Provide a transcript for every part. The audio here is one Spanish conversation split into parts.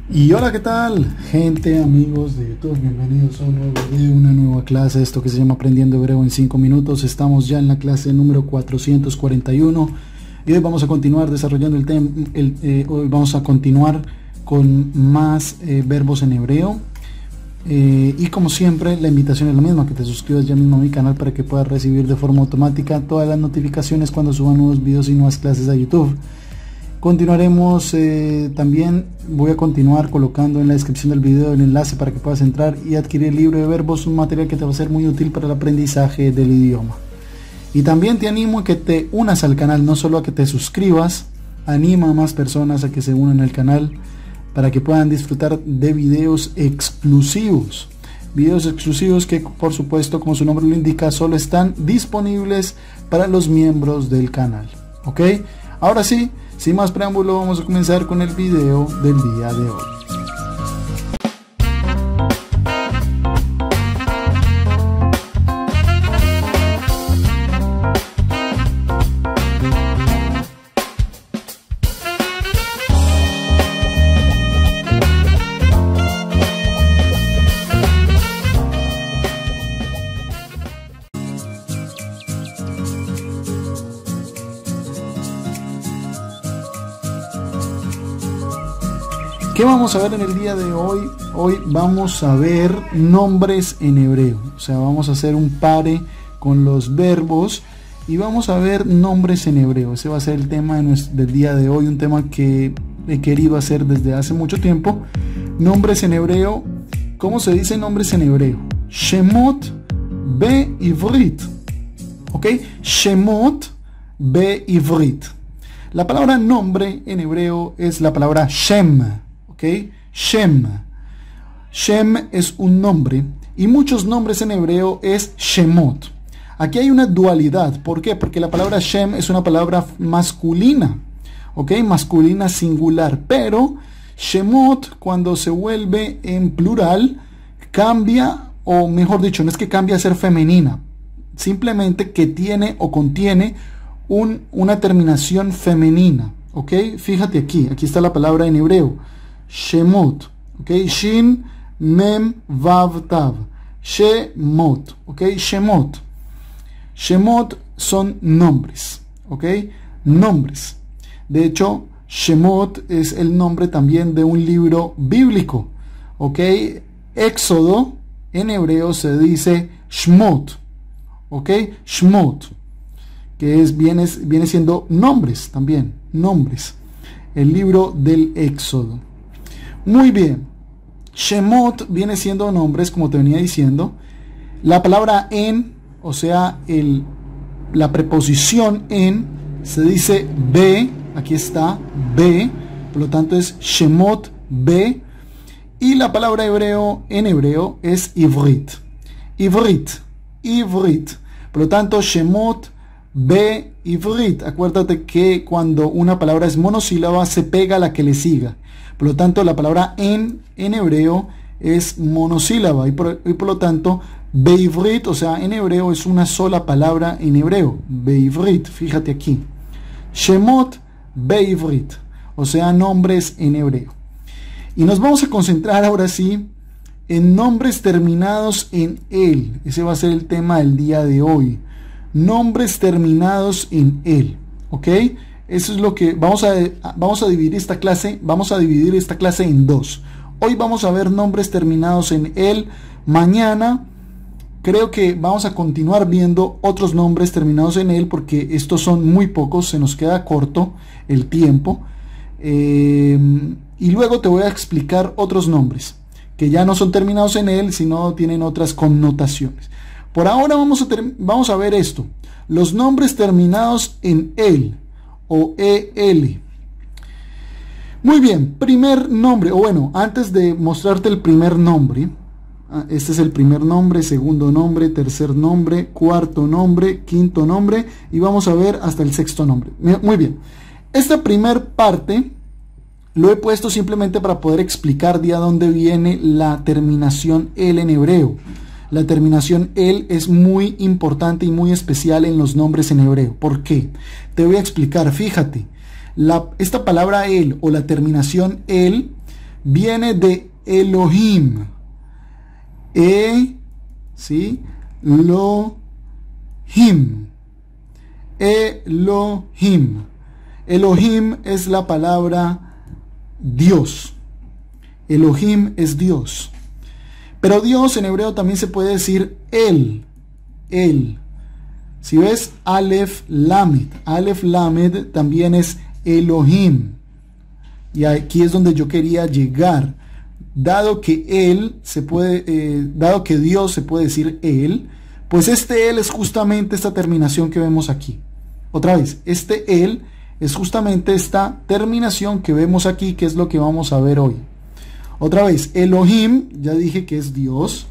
Y hola, ¿qué tal? Gente, amigos de YouTube, bienvenidos a un nuevo video, una nueva clase, esto que se llama Aprendiendo Hebreo en 5 minutos. Estamos ya en la clase número 441 y hoy vamos a continuar desarrollando el tema. Hoy vamos a continuar con más verbos en hebreo. Y como siempre, la invitación es la misma, que te suscribas ya mismo a mi canal para que puedas recibir de forma automática todas las notificaciones cuando suba nuevos videos y nuevas clases a YouTube. Continuaremos, también voy a continuar colocando en la descripción del video el enlace para que puedas entrar y adquirir el libro de verbos, un material que te va a ser muy útil para el aprendizaje del idioma. Y también te animo a que te unas al canal, no solo a que te suscribas, anima a más personas a que se unan al canal para que puedan disfrutar de videos exclusivos. Videos exclusivos que, por supuesto, como su nombre lo indica, solo están disponibles para los miembros del canal. ¿Ok? Ahora sí, sin más preámbulo, vamos a comenzar con el video del día de hoy. ¿Qué vamos a ver en el día de hoy? Hoy vamos a ver nombres en hebreo. O sea, vamos a hacer un pare con los verbos y vamos a ver nombres en hebreo. Ese va a ser el tema del día de hoy, un tema que he querido hacer desde hace mucho tiempo. Nombres en hebreo. ¿Cómo se dice nombres en hebreo? Shemot be'ivrit. ¿Ok? Shemot be'ivrit. La palabra nombre en hebreo es la palabra Shem. Shem. Shem es un nombre y muchos nombres en hebreo es Shemot. Aquí hay una dualidad. ¿Por qué? Porque la palabra Shem es una palabra masculina, masculina singular, pero Shemot, cuando se vuelve en plural, cambia, o mejor dicho, no es que cambia a ser femenina, simplemente que tiene o contiene una terminación femenina. Fíjate aquí está la palabra en hebreo Shemot, Shin, Mem, Vav, Tav. Shemot, Shemot. Shemot son nombres, nombres. De hecho, Shemot es el nombre también de un libro bíblico, Éxodo en hebreo se dice Shmot, Shmot, que viene siendo nombres también, nombres. El libro del Éxodo. Muy bien, Shemot viene siendo nombres, como te venía diciendo. La palabra en, o sea, la preposición en, se dice be, aquí está, be, por lo tanto es Shemot be. Y la palabra hebreo en hebreo es Ivrit, Ivrit, Ivrit. Por lo tanto, Shemot be Ivrit. Acuérdate que cuando una palabra es monosílaba se pega a la que le siga. Por lo tanto, la palabra en hebreo es monosílaba y por lo tanto, beivrit, o sea, en hebreo es una sola palabra en hebreo. Beivrit, fíjate aquí. Shemot beivrit, o sea, nombres en hebreo. Y nos vamos a concentrar ahora sí en nombres terminados en el. Ese va a ser el tema del día de hoy. Nombres terminados en el, Eso es lo que vamos a dividir esta clase. Vamos a dividir esta clase en dos. Hoy vamos a ver nombres terminados en el. Mañana creo que vamos a continuar viendo otros nombres terminados en el, porque estos son muy pocos, se nos queda corto el tiempo. Y luego te voy a explicar otros nombres que ya no son terminados en el, sino tienen otras connotaciones. Por ahora vamos a ver esto. Los nombres terminados en el o el. Muy bien, primer nombre, o bueno, antes de mostrarte el primer nombre, este es el primer nombre, segundo nombre, tercer nombre, cuarto nombre, quinto nombre, y vamos a ver hasta el sexto nombre. Muy bien, esta primer parte lo he puesto simplemente para poder explicar de dónde viene la terminación el en hebreo. La terminación el es muy importante y muy especial en los nombres en hebreo. ¿Por qué? Te voy a explicar. Fíjate, esta palabra el o la terminación el viene de Elohim. ¿Sí? Elohim. Elohim. Elohim es la palabra Dios. Elohim es Dios. Pero Dios en hebreo también se puede decir El. Si ves Aleph Lamed. Aleph Lamed también es Elohim. Y aquí es donde yo quería llegar. Dado que dado que Dios se puede decir Él, pues este Él es justamente esta terminación que vemos aquí. Otra vez, este Él es justamente esta terminación que vemos aquí, que es lo que vamos a ver hoy. Otra vez, Elohim, ya dije que es Dios,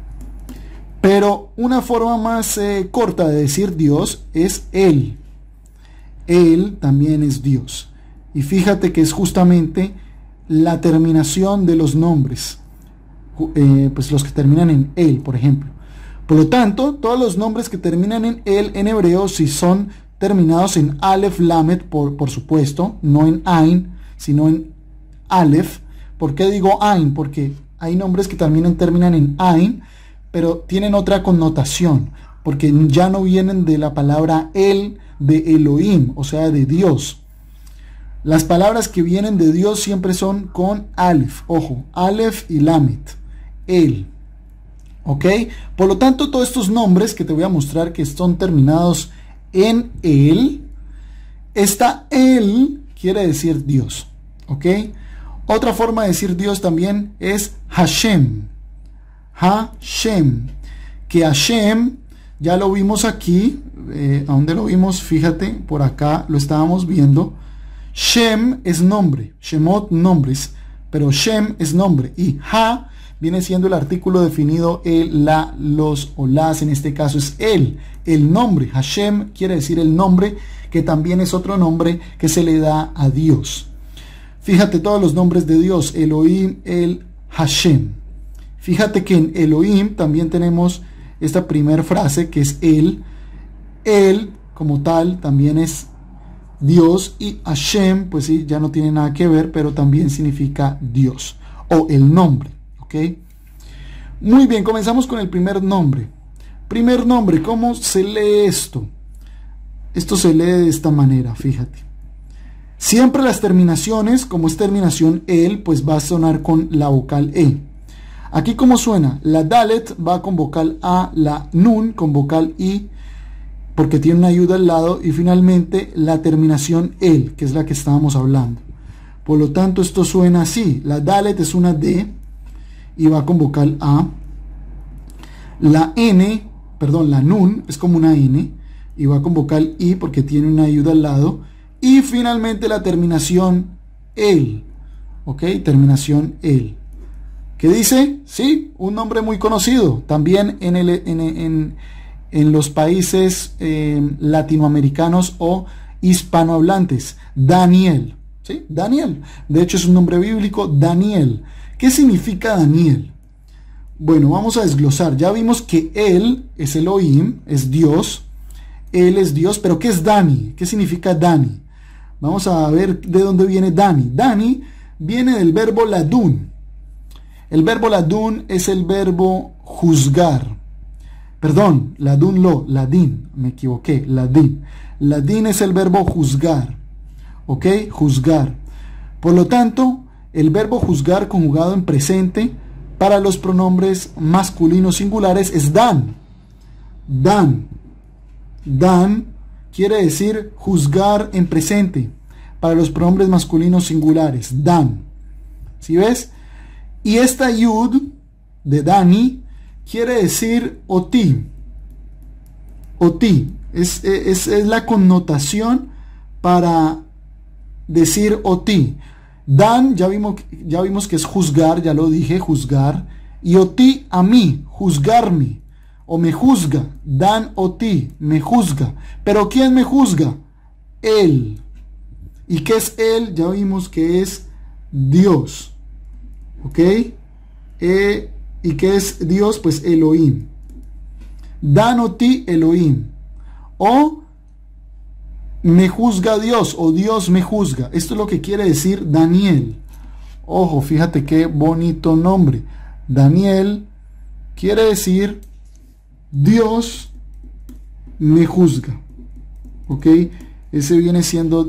pero una forma más corta de decir Dios es Él. Él también es Dios. Y fíjate que es justamente la terminación de los nombres, pues los que terminan en Él, por ejemplo. Por lo tanto, todos los nombres que terminan en Él en hebreo, si son terminados en Aleph Lamed, por supuesto, no en Ain, sino en Aleph. ¿Por qué digo Ain? Porque hay nombres que también terminan en Ain, pero tienen otra connotación, porque ya no vienen de la palabra El, de Elohim, o sea, de Dios. Las palabras que vienen de Dios siempre son con Aleph, ojo, Aleph y Lamed, El. ¿Ok? Por lo tanto, todos estos nombres que te voy a mostrar que son terminados en El, esta El quiere decir Dios. ¿Ok? Otra forma de decir Dios también es Hashem. Hashem. Que Hashem, ya lo vimos aquí. ¿A dónde lo vimos? Fíjate, por acá lo estábamos viendo. Shem es nombre. Shemot, nombres. Pero Shem es nombre. Y Ha viene siendo el artículo definido, el, la, los o las. En este caso es el nombre. Hashem quiere decir el nombre, que también es otro nombre que se le da a Dios. Fíjate todos los nombres de Dios, Elohim, El, Hashem. Fíjate que en Elohim también tenemos esta primera frase que es El. El como tal también es Dios, y Hashem, pues sí, ya no tiene nada que ver, pero también significa Dios o el nombre. ¿Ok? Muy bien, comenzamos con el primer nombre. Primer nombre, ¿cómo se lee esto? Esto se lee de esta manera, fíjate. Siempre las terminaciones, como es terminación El, pues va a sonar con la vocal E. Aquí como suena, la Dalet va con vocal A, la Nun con vocal I, porque tiene una ayuda al lado, y finalmente la terminación El, que es la que estábamos hablando. Por lo tanto, esto suena así. La Dalet es una D y va con vocal A. La Nun es como una N y va con vocal I porque tiene una ayuda al lado. Y finalmente la terminación El. ¿Ok? Terminación El. ¿Qué dice? Sí, un nombre muy conocido. También en los países latinoamericanos o hispanohablantes. Daniel. ¿Sí? Daniel. De hecho es un nombre bíblico, Daniel. ¿Qué significa Daniel? Bueno, vamos a desglosar. Ya vimos que Él es Elohim, es Dios. Él es Dios, pero ¿qué es Dani? ¿Qué significa Dani? Vamos a ver de dónde viene Dani. Dani viene del verbo ladun. El verbo ladun es el verbo juzgar. Perdón, ladin, me equivoqué, ladin. Ladin es el verbo juzgar. ¿Ok? Juzgar. Por lo tanto, el verbo juzgar conjugado en presente para los pronombres masculinos singulares es dan. Dan. Dan quiere decir juzgar en presente para los pronombres masculinos singulares. Dan. ¿Sí ves? Y esta yud de Dani quiere decir oti. Oti. Es la connotación para decir oti. Dan, ya vimos que es juzgar, ya lo dije, juzgar. Y oti, a mí, juzgarme. O me juzga. Dan oti, me juzga. Pero ¿quién me juzga? Él. ¿Y qué es Él? Ya vimos que es Dios. ¿Ok? ¿Y qué es Dios? Pues Elohim. Dan oti Elohim. O me juzga Dios, o Dios me juzga. Esto es lo que quiere decir Daniel. Ojo, fíjate qué bonito nombre. Daniel quiere decir Dios me juzga. ¿Ok? Ese viene siendo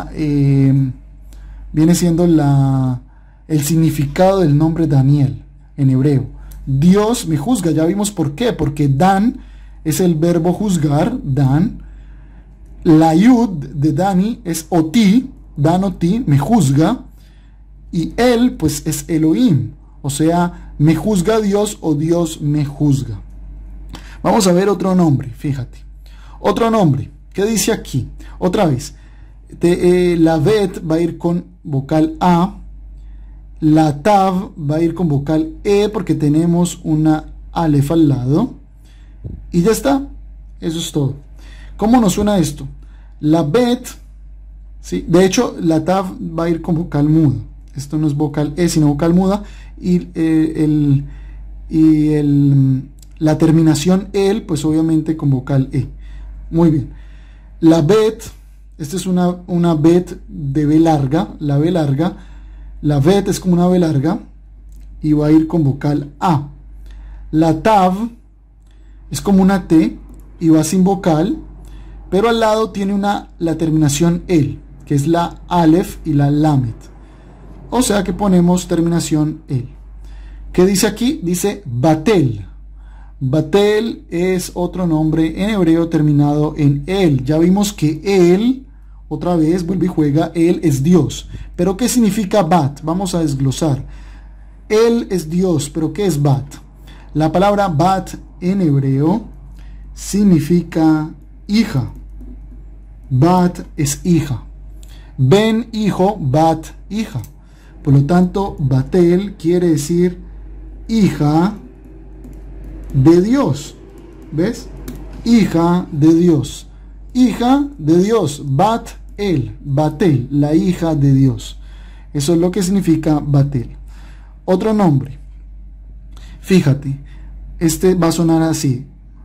el significado del nombre Daniel en hebreo. Dios me juzga. Ya vimos por qué. Porque Dan es el verbo juzgar, Dan. La yud de Dani es oti, Dan oti, me juzga. Y él pues es Elohim. O sea, me juzga Dios o Dios me juzga. Vamos a ver otro nombre, fíjate. Otro nombre. ¿Qué dice aquí? Otra vez. La bet va a ir con vocal A. La tav va a ir con vocal E porque tenemos una alef al lado. Y ya está. Eso es todo. ¿Cómo nos suena esto? La bet, ¿sí? De hecho, la tav va a ir con vocal muda. Esto no es vocal E, sino vocal muda. Y la terminación el, pues obviamente con vocal E. Muy bien. La bet, esta es una bet de B larga, la B larga. La bet es como una B larga y va a ir con vocal A. La tav es como una T y va sin vocal, pero al lado tiene la terminación el, que es la alef y la lamet. O sea que ponemos terminación el. ¿Qué dice aquí? Dice batel. Batel es otro nombre en hebreo terminado en el. Ya vimos que el, otra vez vuelve y juega, él es Dios. Pero ¿qué significa bat? Vamos a desglosar. Él es Dios, pero ¿qué es bat? La palabra bat en hebreo significa hija. Bat es hija. Ben, hijo, bat, hija. Por lo tanto, batel quiere decir hija de Dios. ¿Ves? Hija de Dios. Hija de Dios. Bat-el. Batel, la hija de Dios. Eso es lo que significa batel. Otro nombre. Fíjate. Este va a sonar así.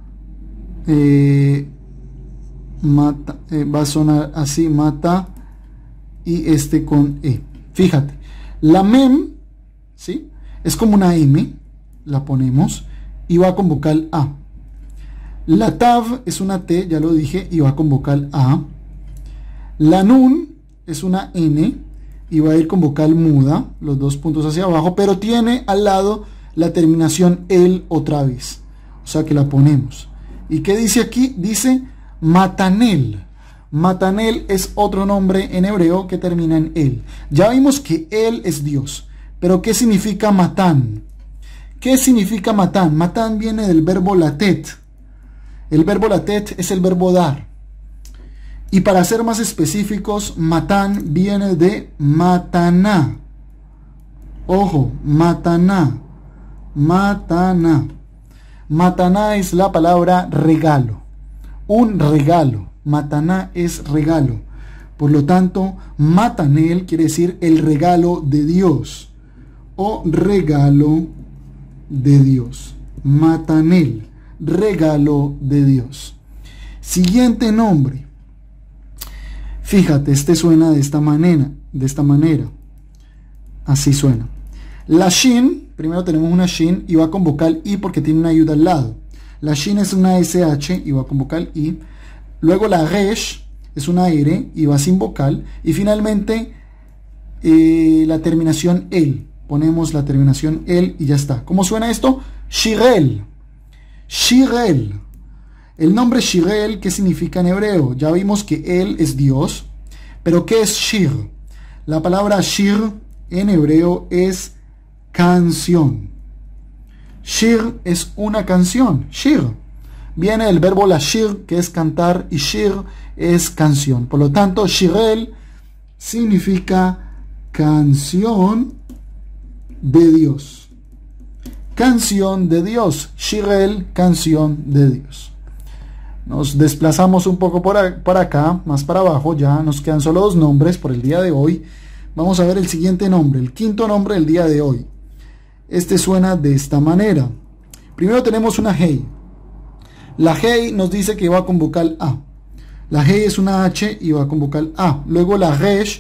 Va a sonar así. Mata. Y este con E. Fíjate. La mem, ¿sí? Es como una M. La ponemos. Y va con vocal A. La tav es una T, ya lo dije, y va con vocal A. La nun es una N y va a ir con vocal muda, los dos puntos hacia abajo, pero tiene al lado la terminación el otra vez. O sea que la ponemos. ¿Y qué dice aquí? Dice matanel. Matanel es otro nombre en hebreo que termina en el. Ya vimos que él es Dios. Pero ¿qué significa matán? ¿Qué significa matán? Matán viene del verbo latet. El verbo latet es el verbo dar. Y para ser más específicos, matán viene de mataná. Ojo, mataná. Mataná. Mataná es la palabra regalo. Un regalo. Mataná es regalo. Por lo tanto, matanel quiere decir el regalo de Dios. O regalo de Dios. Matanel, regalo de Dios. Siguiente nombre. Fíjate, este suena de esta manera. Así suena. La shin, primero tenemos una shin y va con vocal I porque tiene una ayuda al lado. La shin es una SH y va con vocal I. Luego la resh es una R y va sin vocal. Y finalmente la terminación el. Ponemos la terminación el y ya está. ¿Cómo suena esto? Shirel. Shirel. El nombre Shirel, ¿qué significa en hebreo? Ya vimos que él es Dios. Pero ¿qué es Shir? La palabra Shir en hebreo es canción. Shir es una canción. Shir. Viene del verbo lashir, que es cantar, y shir es canción. Por lo tanto, Shirel significa canción de Dios. Canción de Dios. Shirel, canción de Dios. Nos desplazamos un poco por acá, más para abajo. Ya nos quedan solo dos nombres por el día de hoy. Vamos a ver el siguiente nombre, el quinto nombre del día de hoy. Este suena de esta manera. Primero tenemos una hey. La hey nos dice que va con vocal A. La hey es una H y va con vocal A. Luego la resh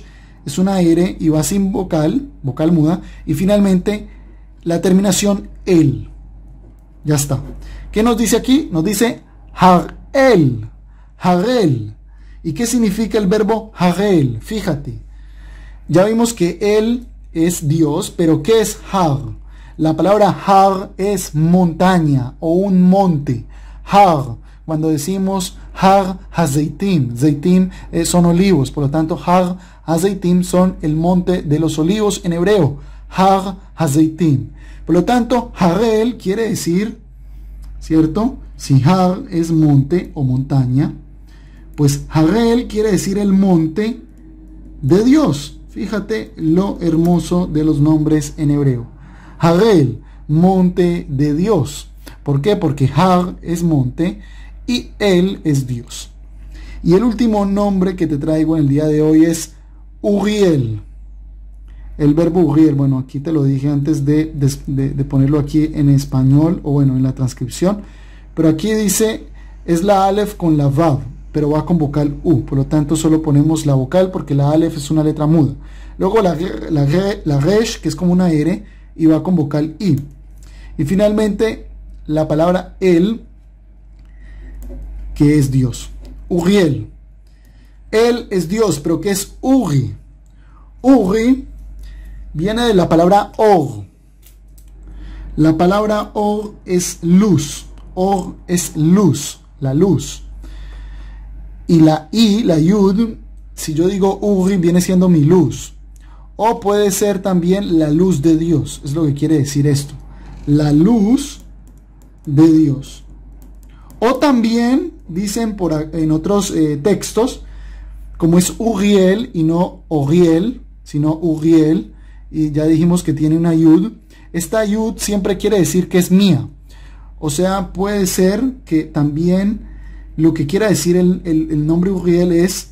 es una R y va sin vocal, vocal muda, y finalmente la terminación el. Ya está. ¿Qué nos dice aquí? Nos dice Harel. Harel. ¿Y qué significa el verbo Harel? Fíjate. Ya vimos que él es Dios, pero ¿qué es Har? La palabra Har es montaña o un monte. Har, cuando decimos Har Hazeitim, Zeitim son olivos, por lo tanto Har Hazeitim son el monte de los olivos en hebreo. Har Hazeitim. Por lo tanto, Harel quiere decir, ¿cierto? Si Har es monte o montaña, pues Harel quiere decir el monte de Dios. Fíjate lo hermoso de los nombres en hebreo. Harel, monte de Dios. ¿Por qué? Porque Har es monte y Él es Dios. Y el último nombre que te traigo en el día de hoy es Uriel. El verbo Uriel, bueno, aquí te lo dije antes de ponerlo aquí en español, o bueno, en la transcripción. Pero aquí dice, es la Aleph con la Vav, pero va con vocal U. Por lo tanto, solo ponemos la vocal porque la Aleph es una letra muda. Luego la Resh, que es como una R, y va con vocal I. Y finalmente, la palabra El, que es Dios. Uriel. Él es Dios, pero ¿qué es Uri? Uri viene de la palabra Or. La palabra Or es luz. Or es luz, la luz. Y la I, la Yud, si yo digo Uri, viene siendo mi luz. O puede ser también la luz de Dios. Es lo que quiere decir esto. La luz de Dios. O también dicen en otros textos, como es Uriel y no Oriel, sino Uriel, y ya dijimos que tiene una Yud. Esta Yud siempre quiere decir que es mía. O sea, puede ser que también lo que quiera decir el nombre Uriel es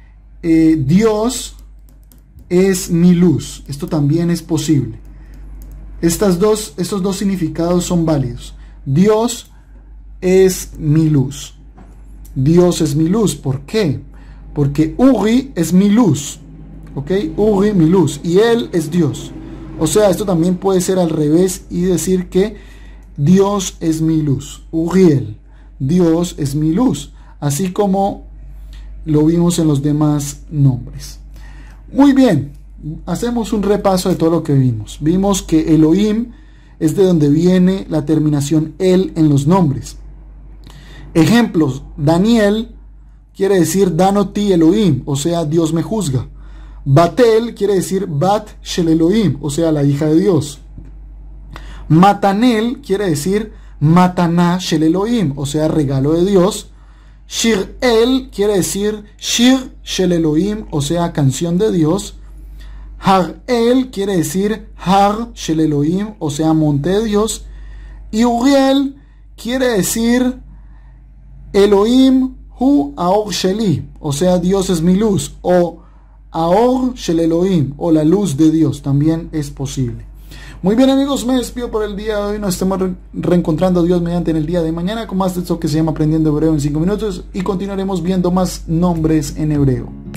Dios es mi luz. Esto también es posible. Estos dos significados son válidos. Dios es mi luz. Dios es mi luz. ¿Por qué? Porque Uri es mi luz. ¿Ok? Uri, mi luz. Y Él es Dios. O sea, esto también puede ser al revés y decir que Dios es mi luz. Uriel. Dios es mi luz. Así como lo vimos en los demás nombres. Muy bien. Hacemos un repaso de todo lo que vimos. Vimos que Elohim es de donde viene la terminación El en los nombres. Ejemplos. Daniel quiere decir Danoti Elohim, o sea, Dios me juzga. Batel quiere decir Bat Shel Elohim, o sea, la hija de Dios. Matanel quiere decir Mataná Shel Elohim, o sea, regalo de Dios. Shir-El quiere decir Shir Shel Elohim, o sea, canción de Dios. Har-El quiere decir Har Shel Elohim, o sea, monte de Dios. Y Uriel quiere decir Elohim Hu Aor Sheli, o sea, Dios es mi luz, o Aor Shel Elohim, o la luz de Dios, también es posible. Muy bien, amigos, me despido por el día de hoy. Nos estamos reencontrando Dios mediante en el día de mañana con más de esto que se llama Aprendiendo Hebreo en 5 minutos y continuaremos viendo más nombres en hebreo.